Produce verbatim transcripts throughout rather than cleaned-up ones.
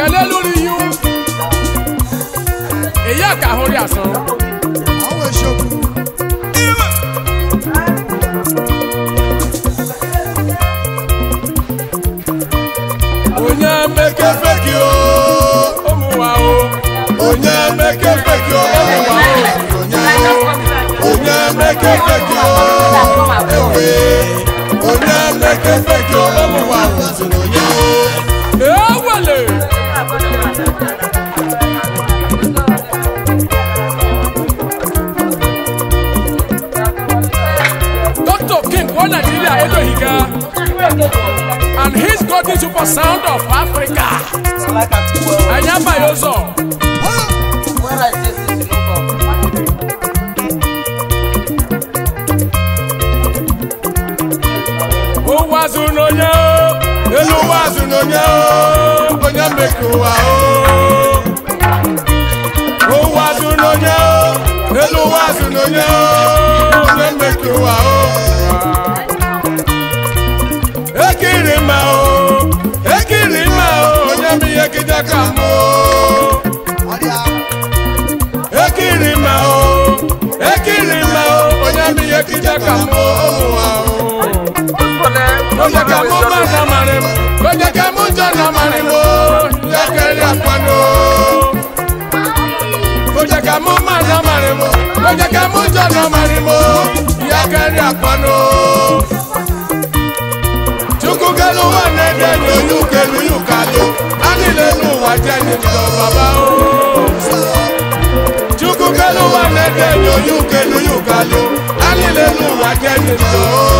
Kele lórí yún. Èyí àkàhórí àsán. Àwọn ìṣòkù. Onye meke feki o, omu wa o. Onye meke feki o, omu wa o. Onye meke feki o, ewe. Onye meke feki o, omu wa o. Onye. Ewele. Doctor King, one Nigeria, Edo Higa. And he's got the super sound of Africa. Anyamba Yozo. O wazunonya, elu wazunonya, onya mekuwa o. O wazunonya, elu wazunonya, onya mekuwa o. Ekirima o, ekirima o, nyami ekidaka mo. Ekirima o, ekirima o, nyami ekidaka mo. Ojaka mo mana mare mo, ojaka mo jana mare mo, yakeri akwano. Ojaka mo mana mare mo, ojaka mo jana mare mo, yakeri akwano. Kelu wane denu yu kelu yu kalu ani lenu wajeni ndo baba o. Chuku kelu wane denu yu kelu yu kalu ani lenu wajeni ndo.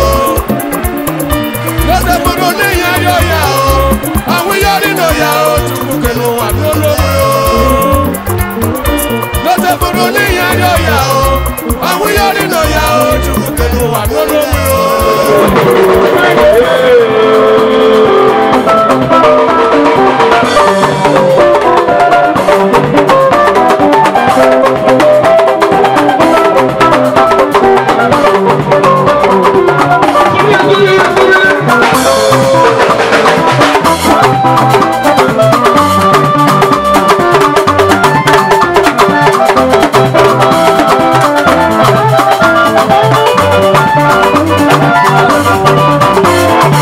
Lose buru ni ya yo ya o, awi yori no ya o. Chuku kelu wane lo yo. Lose buru ni ya yo ya o, awi yori no ya o. Chuku kelu wane lo yo. Thank you.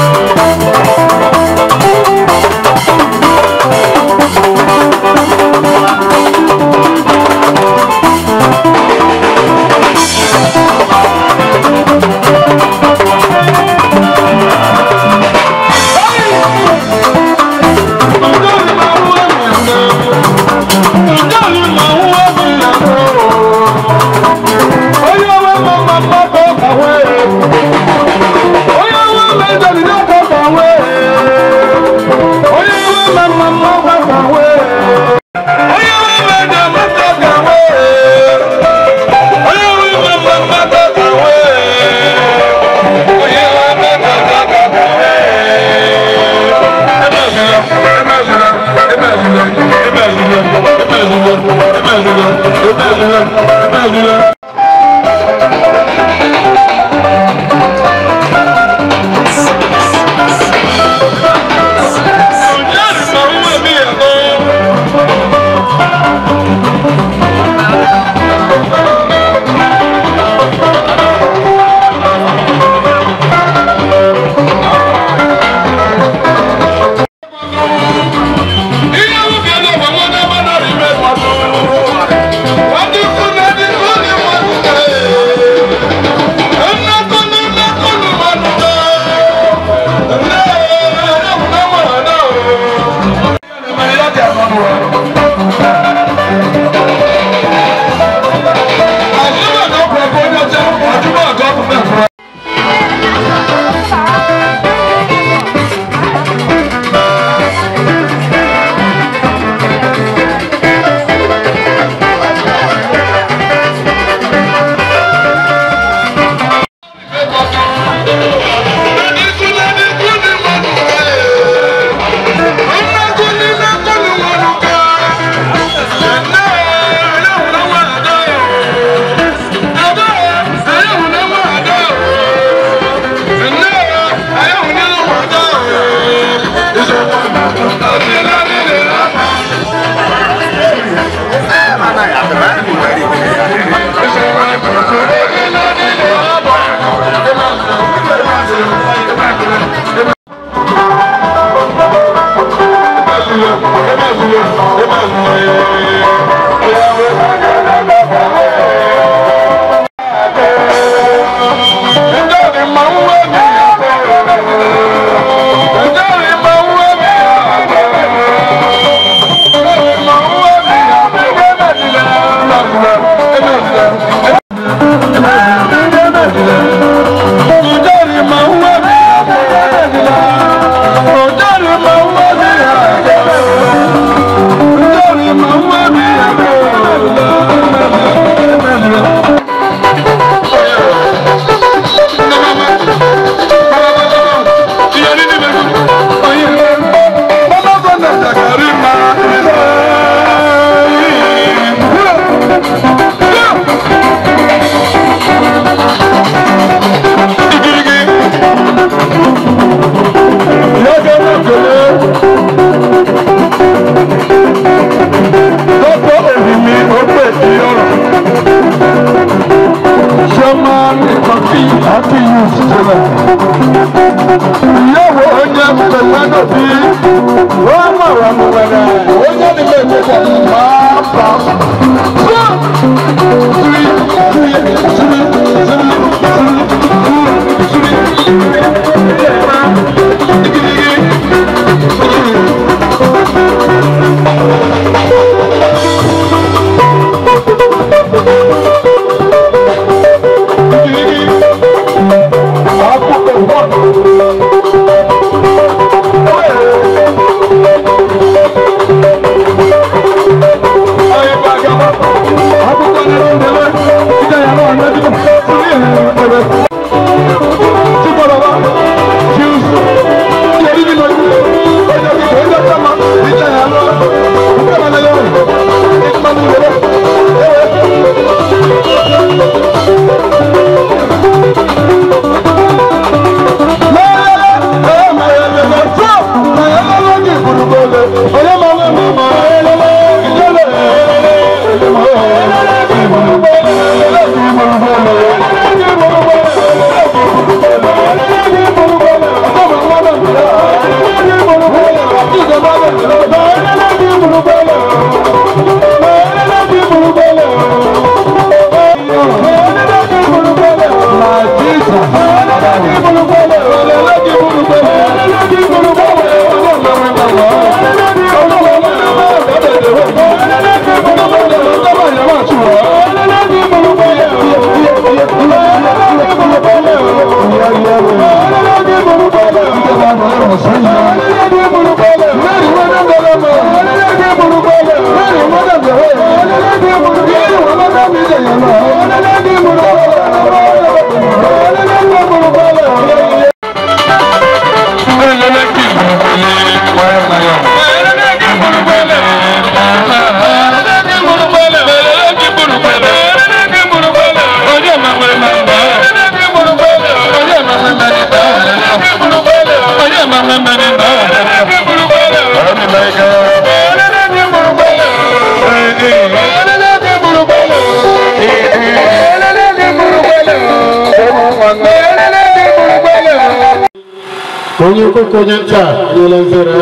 Konyo ko konyo cha yelan zera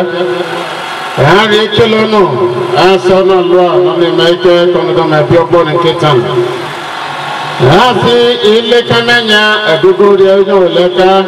ha re kelo no aso no lo no me maike kono do me biogbo ne ketan ha si ile kananya adugo ri ayo leka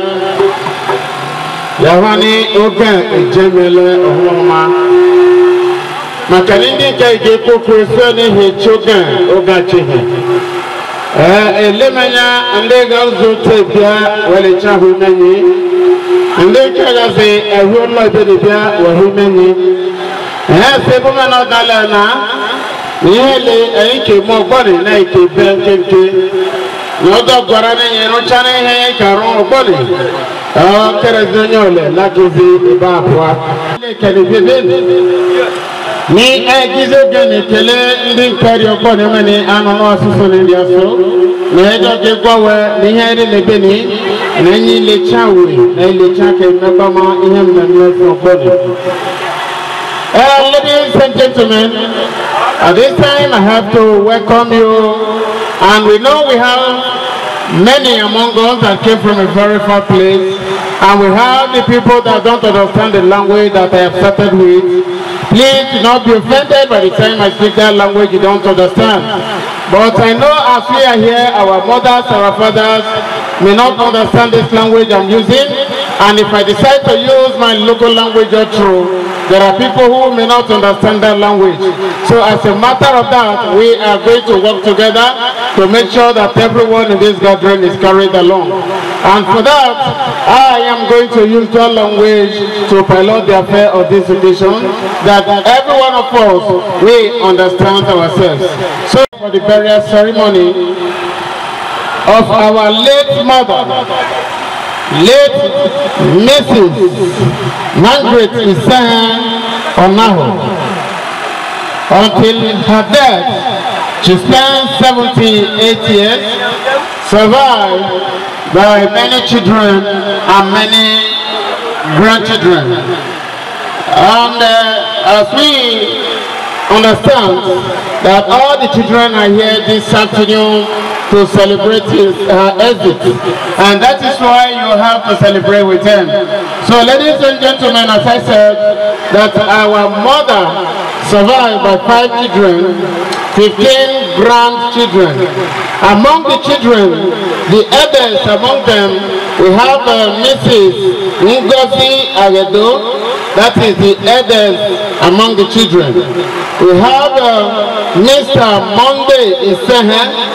yawani oga ejemele ohoma makalindi kai ge ko ko ne he choga oga chehe eh elemanya ande ga zo tebia wale cha hu menyi ande kaga se ehwo no be de bia wa hu menyi eh se bo me no dala na yele eh ke mo gbori na ke be kenke no do gora ne yin ro cha ne he ka ro gbori ah kere zonyole la ke zi ba apwa le ke de be ni egize gani kele ndi nkari okpo ne mani ano no asusu ne ndi aso na ejo ge gwawe ni here le beni na nyi le chawe na le chake meba ma ihe mmemme okpo ne. Uh, ladies and gentlemen, at this time I have to welcome you, and we know we have many among us that came from a very far place, and we have the people that don't understand the language that I have started with. Please do not be offended by the time I speak that language you don't understand. But I know as we are here, our mothers, our fathers may not understand this language I'm using. And if I decide to use my local language or true, there are people who may not understand that language. So as a matter of that, we are going to work together to make sure that everyone in this gathering is carried along. And for that, I am going to use that language to pilot the affair of this occasion, that every one of us, we understand ourselves. So for the burial ceremony of our late mother, late Missus Margaret Isahan Onaho. Until her death, she spent seventy-eight years, survived by many children and many grandchildren. And uh, as we understand that all the children are here this afternoon to celebrate his uh, exit, and that is why you have to celebrate with him. So ladies and gentlemen, as I said, that our mother survived by five children, fifteen grandchildren. Among the children, the eldest among them, we have uh, Missus Ngozi Ayedo, that is the eldest among the children. We have uh, Mister Monday Isahan.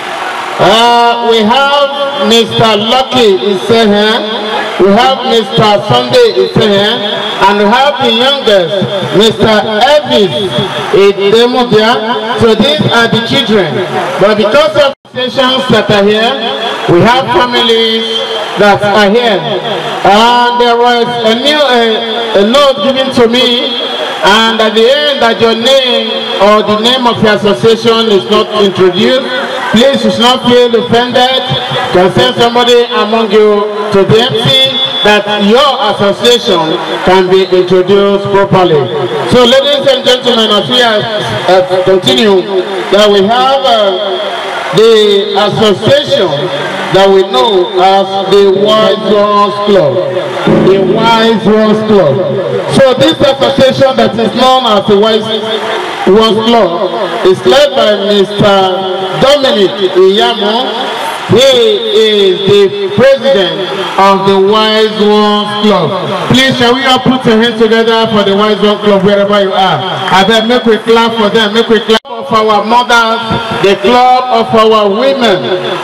Uh, we have Mister Lucky Isahan, we have Mister Sunday Isahan, and we have the youngest, Mister Elvis Idemudia. So these are the children. But because of stations that are here, we have families that are here. And there was a new uh, a note given to me, and at the end that your name or the name of your association is not introduced, please do not feel offended. You can send somebody among you to the M C that your association can be introduced properly. So ladies and gentlemen, as we are, uh, continue, that we have uh, the association that we know as the Wise Ones Club. The Wise Ones Club. So this association that is known as the Wise Ones Club is led by Mister Dominic Iyamo. He is the president of the Wise Ones Club. Please, shall we all put our hands together for the Wise Ones Club wherever you are? I bet make we clap for them. Make we clap of our mothers, the club of our women.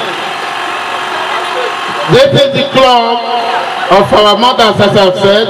This is the club of our mothers, as I've said.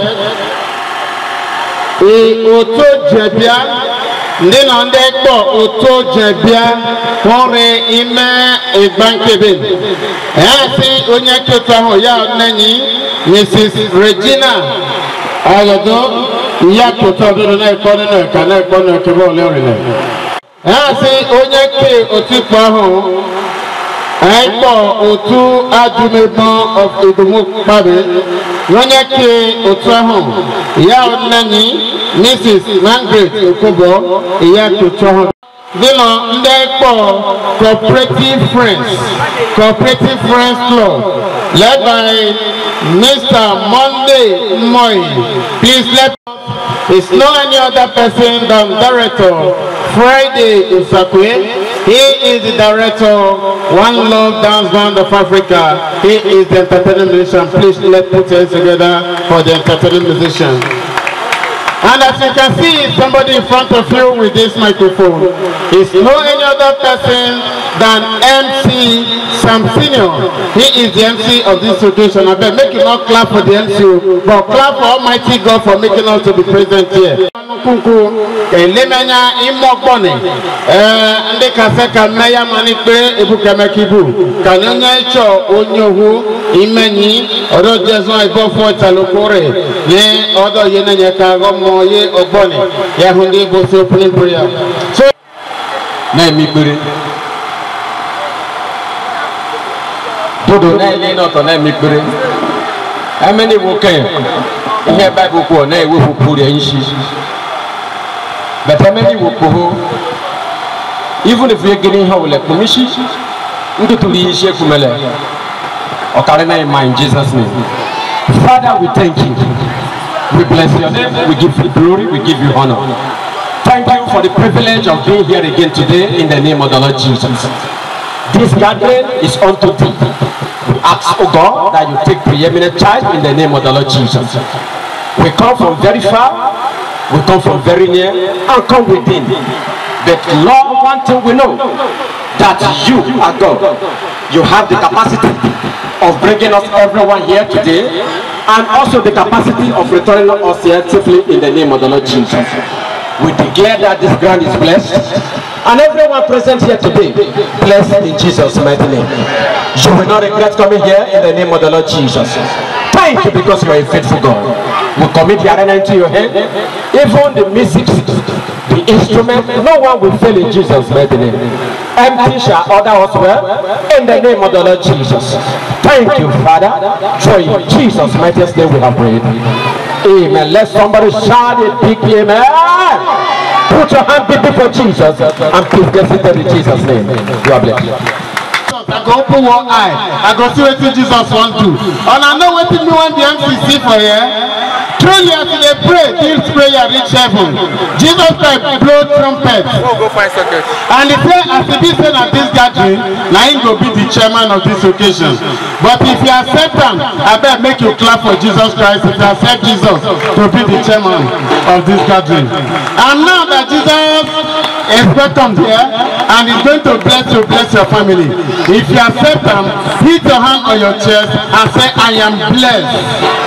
Oto Jebia, Nina Ndeko Oto Jebia, Hore Ime Igbankebe. Esi Onyekota Hoya Neni, Missus Regina Ayado, Yakota Dona Economy, Kana Economy Kibo Lorine. Esi Onyeke Otipaho. Aiko Otu Ajumebon of Ibumu Babe, Yonyake Otuaho, Yao Nani, Missus Margaret Okobo, Yaku Tuaho. Dino Ndeko Cooperative Friends, Cooperative Friends Club, led by Mister Monday Moy. Please let it's not any other person than Director Friday Usakwe. He is the director of One Love Dance Band of Africa. He is the entertainment musician. Please let's put hands together for the entertainment musician. And as you can see, somebody in front of you with this microphone is no any other person than M C Sam Senior. He is the M C of this occasion. I bet make you not clap for the M C, but clap for Almighty God for making us to be present here. Elemenya imokbone eh ndi kaseka meya manikpe ebukemekibu kanyonya icho onyohu imenyi odo jeson ibofo italokore ni odo yenenye ka gomo ye ogbone ya hundi go so opening prayer so na emikpere dodo na ile no to na emikpere ameni woke ihe bible ko na ewefu puri enshi. But how many will go? Even if we are getting how like commission, we go to the issue kumele. Okarena in Jesus' name. Father, we thank you. We bless your name. We give you glory. We give you honor. for the privilege of being here again today in the name of the Lord Jesus. This gathering is unto thee. We ask, O God, that you take preeminent charge in the name of the Lord Jesus. We come from very far, we come from very near, and come within. But Lord, one thing we know, that you are God. You have the capacity of bringing us everyone here today, and also the capacity of returning us here safely in the name of the Lord Jesus. We declare that this ground is blessed, and everyone present here today, blessed in Jesus' mighty name. You will not regret coming here in the name of the Lord Jesus. Thank you because you are a faithful God. We commit the arena into your hand. Even the music, the instrument, no one will fail in Jesus' mighty name. Empty shall order us well in the name of the Lord Jesus. Thank you, Father, for in Jesus' mighty name we have prayed. Amen. Let somebody shout a big amen. Put your hand big for Jesus and please get seated in Jesus' name. You are blessed. I go open one eye. I go see what Jesus want to. And I know what me want the M C C for here. Truly as they pray, this prayer reach heaven. Jesus Christ blow trumpet. Oh, go five seconds. And he said, as he be saying at this gathering, now he go be the chairman of this occasion. But if you accept him, I better make you clap for Jesus Christ if you accept Jesus to be the chairman of this gathering. And now that Jesus is welcome here and he's going to bless you, bless your family. If you accept him, hit your hand on your chest and say, I am blessed.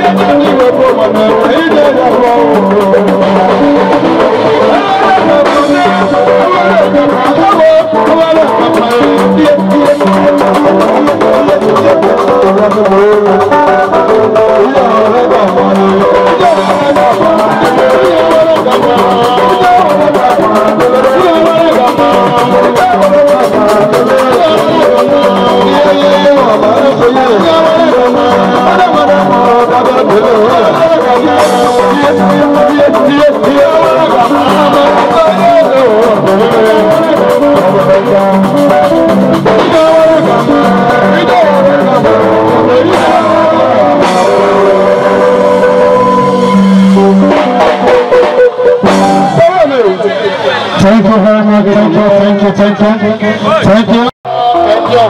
Hey, Thank you very much. Thank you, thank you, thank you. Thank you. Thank you.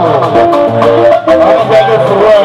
I'm ready to run.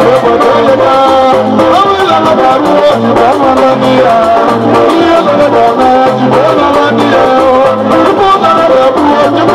Yeah.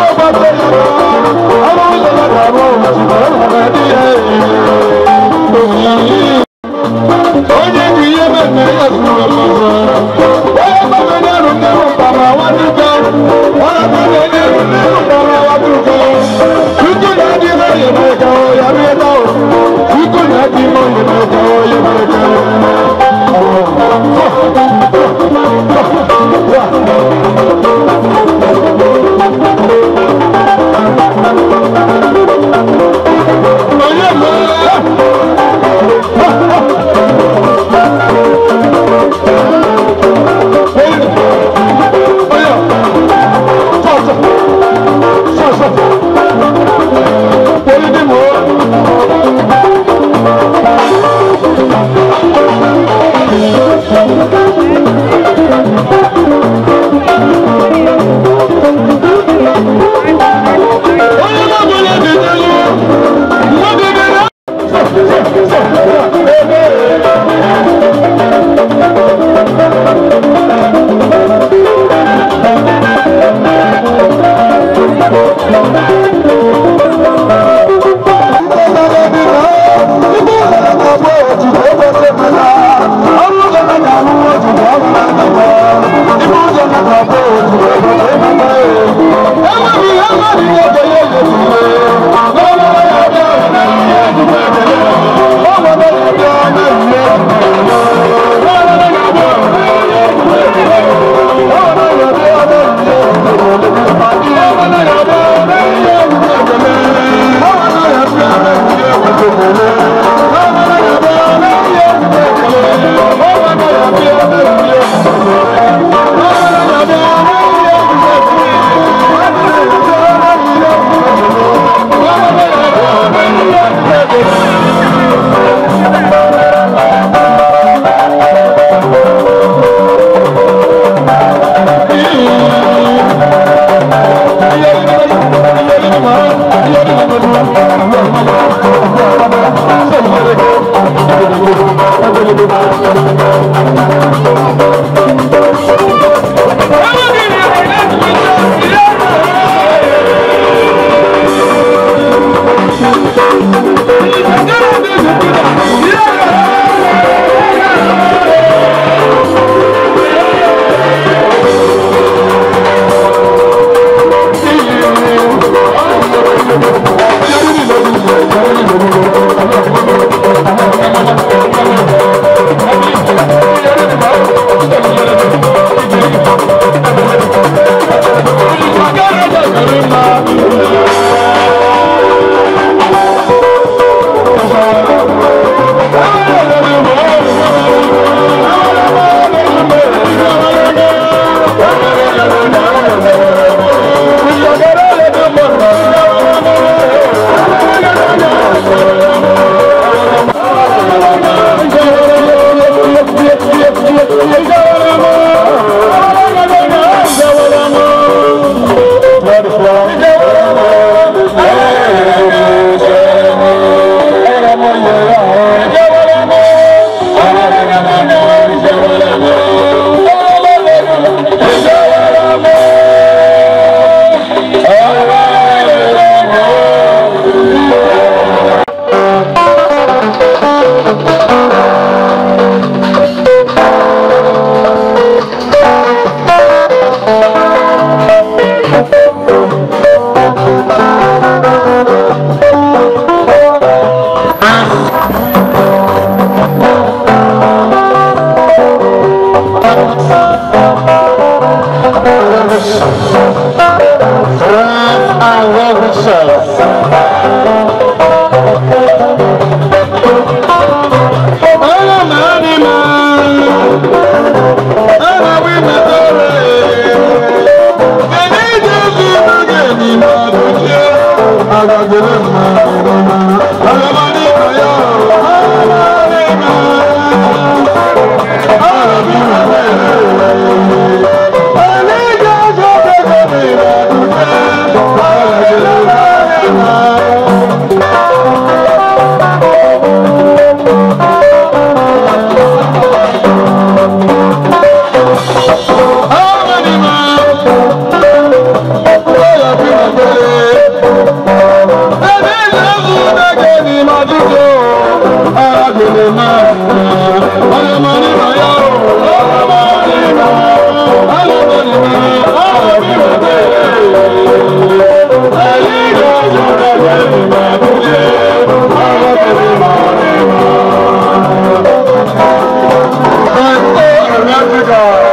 Oh,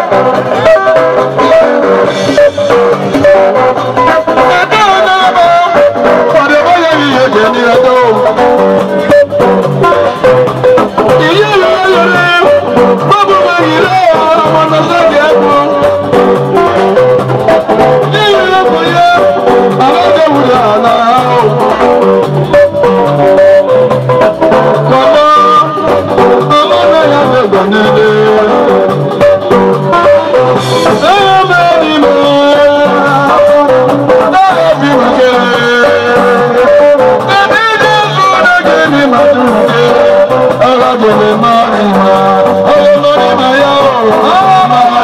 Oh,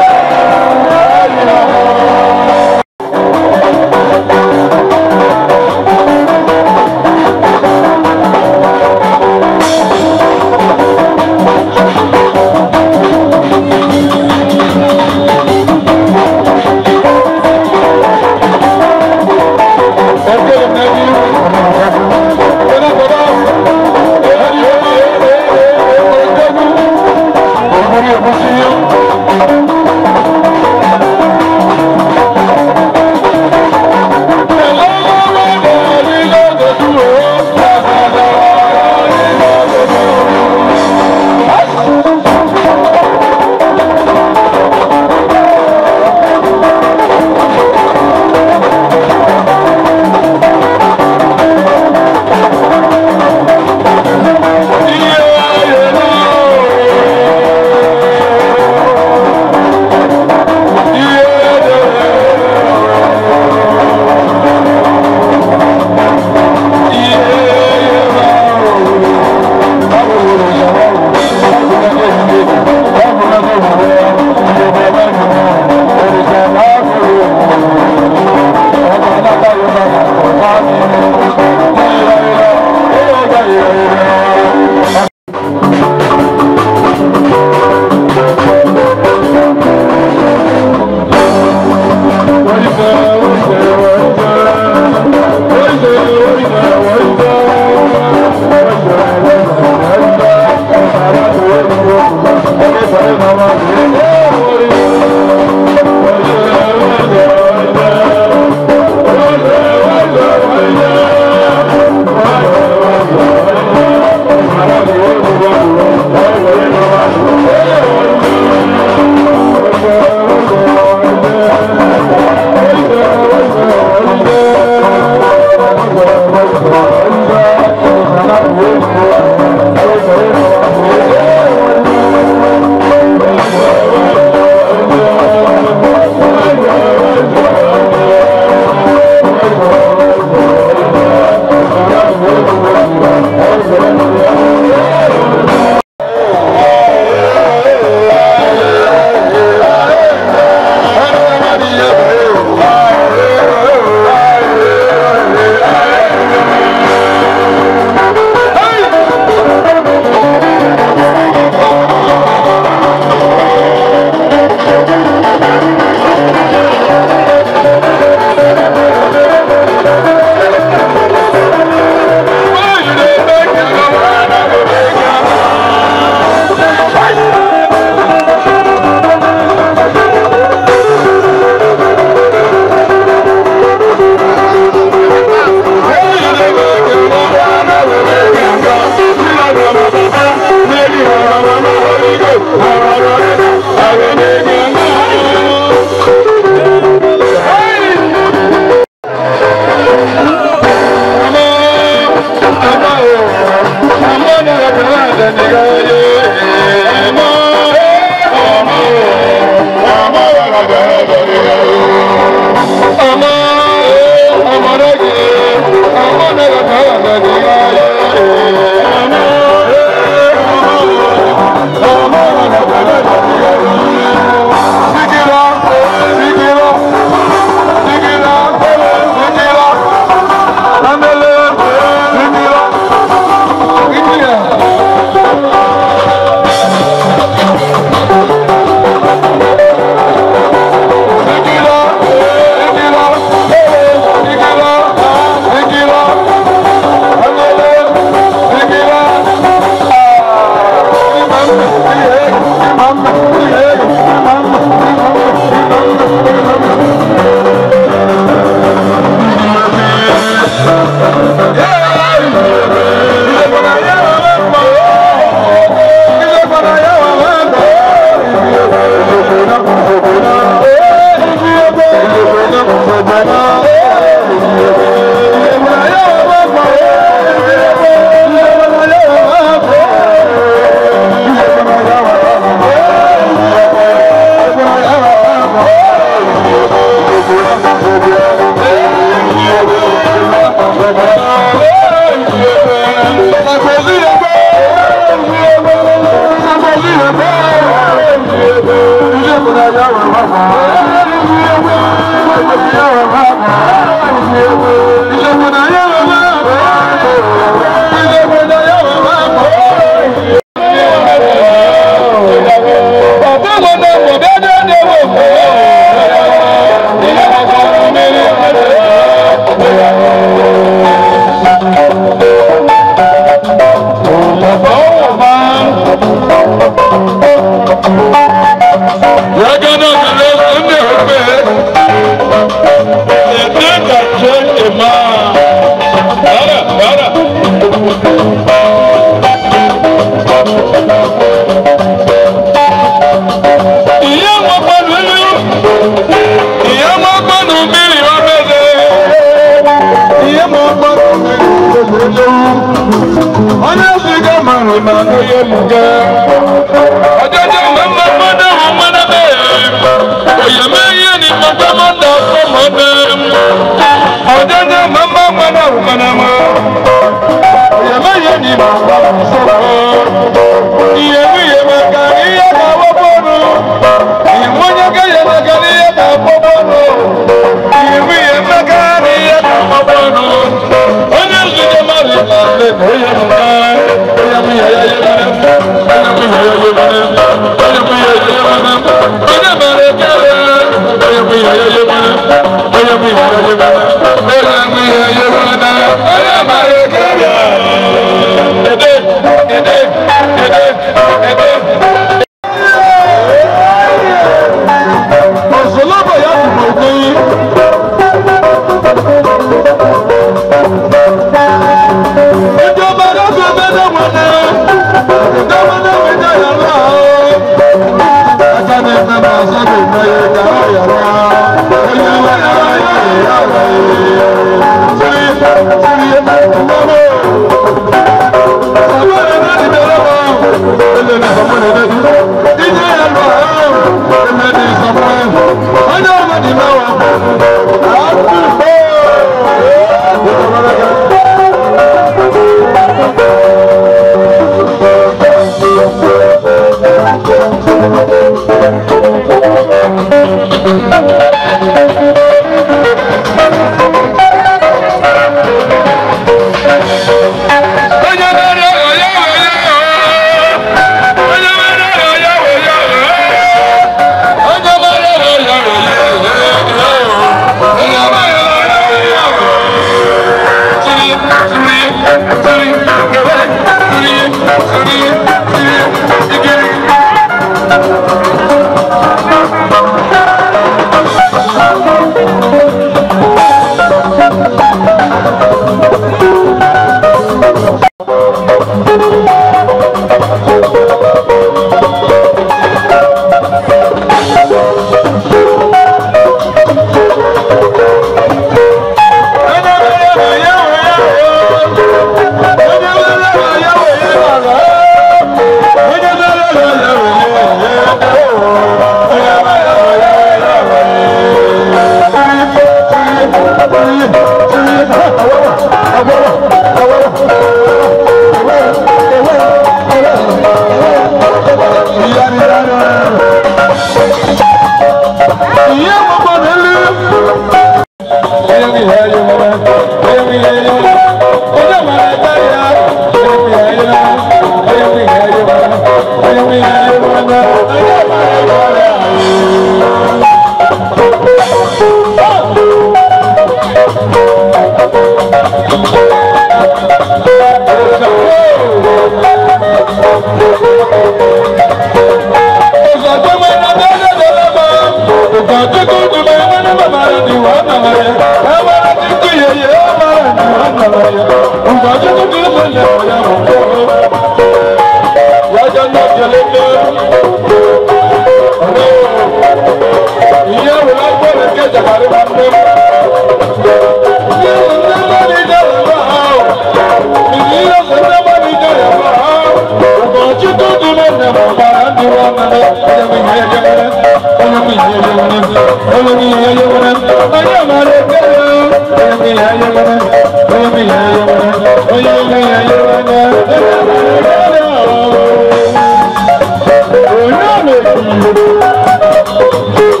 Oh,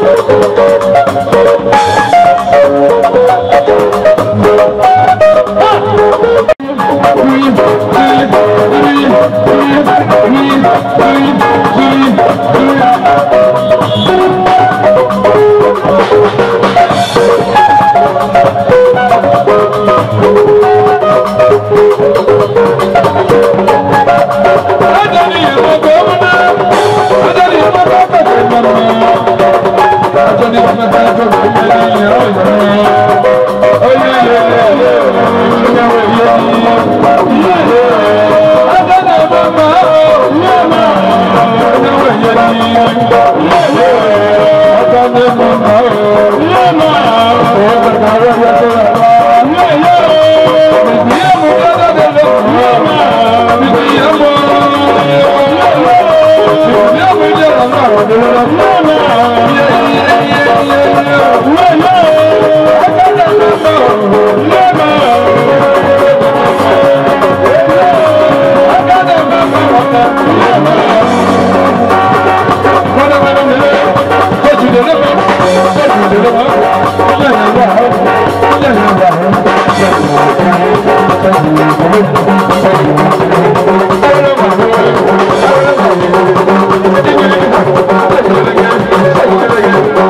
Thank you.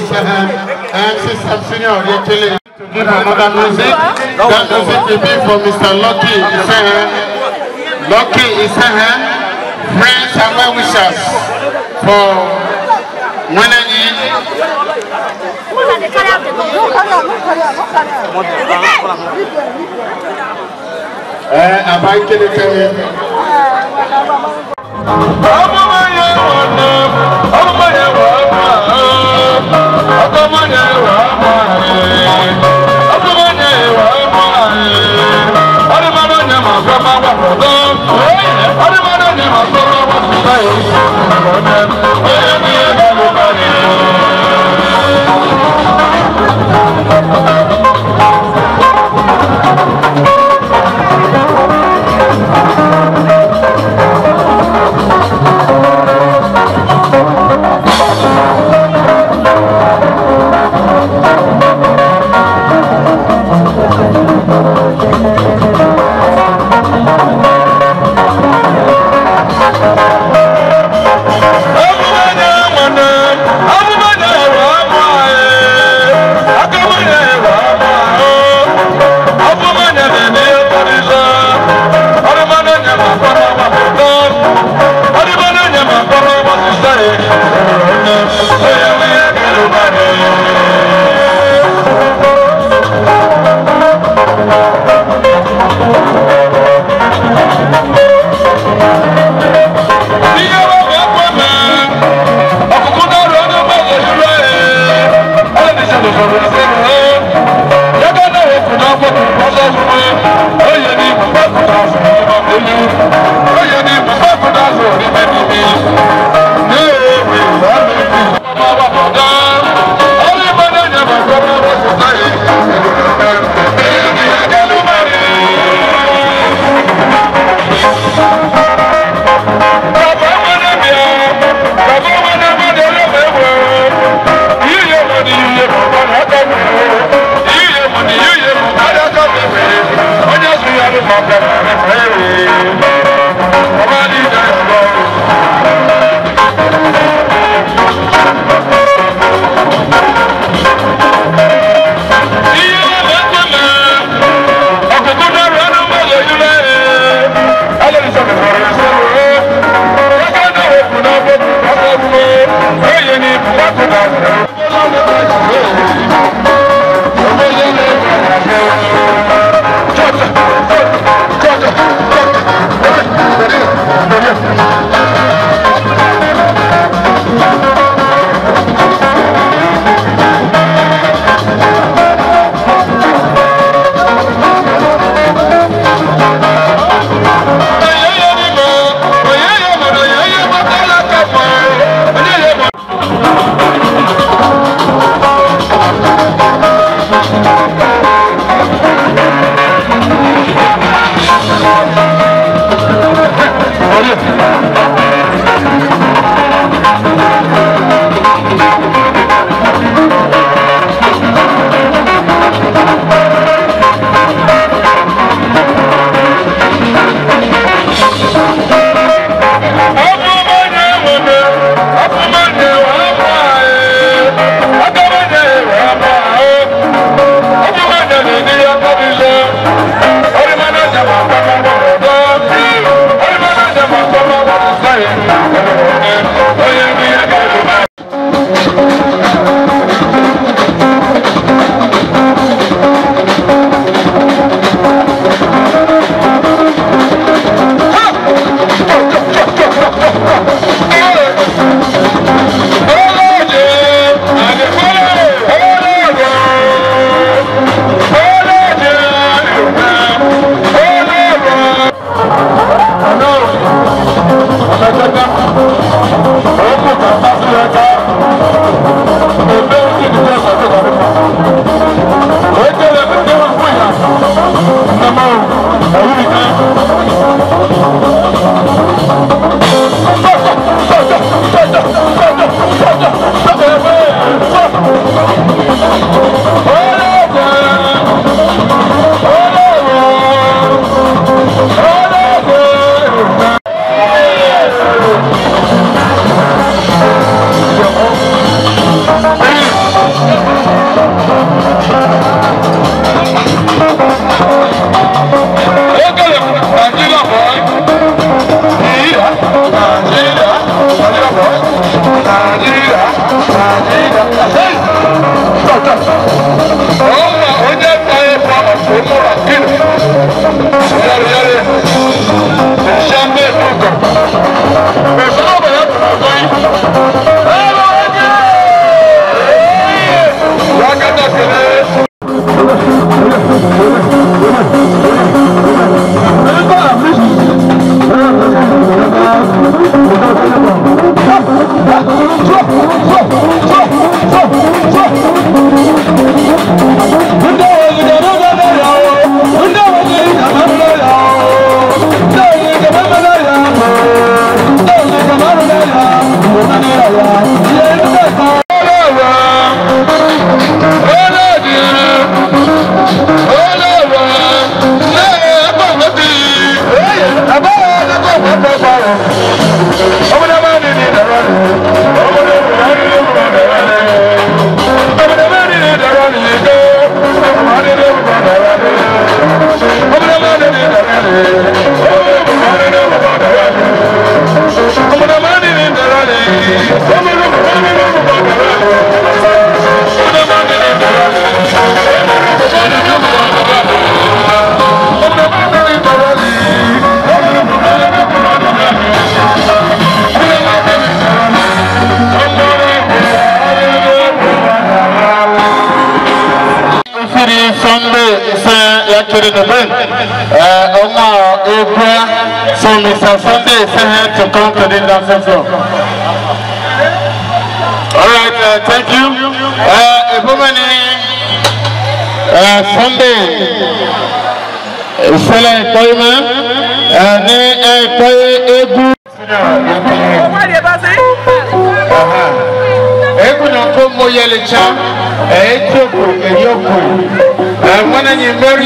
and Sister Senior, to give another music. That music will be for Mister Lucky Isehan. Lucky Isehan, friends and well wishers for Mwananyi. Eh, abaike de kemi. Ọmọye wọnà, ọmọye wọnà, ọmọye wọnà, ọmọye wọnà. Ọdúnmọ́dún ni màá fẹ́ máa wà fọ́dọ́. Ọdúnmọ́dún ni màá fẹ́ máa wà fọ́dọ́. Oyè ní ẹgbẹ́ ló bá rí. Oh, Sunday say actually the event. Uh, Oma April, so Mister Sunday say here to come to the dancing floor. All right, uh, thank you. Uh, Ebumani uh, Sunday, Sele Koima, uh, ne Koi Ebu. Ebu na komo yelecha, Ethiopia, Ethiopia. When you marry.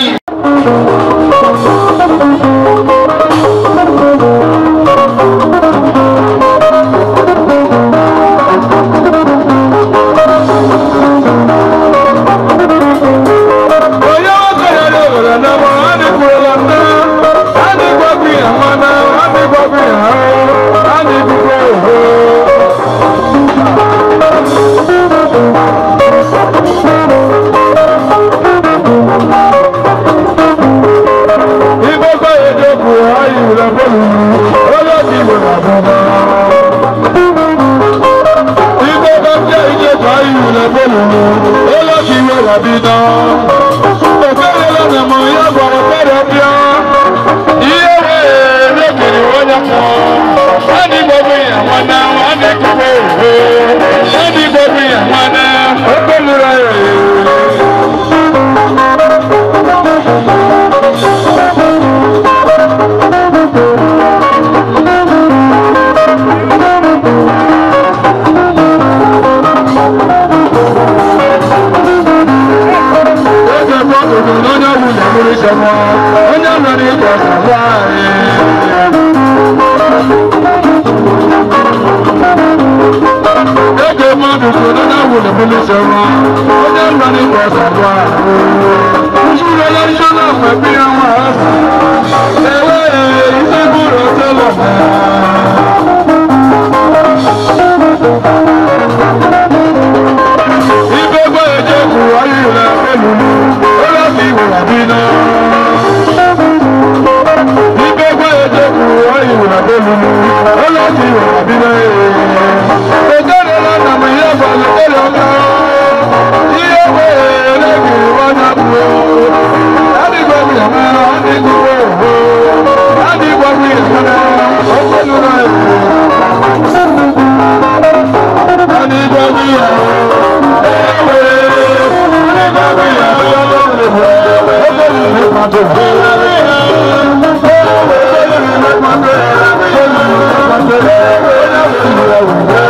Thank you.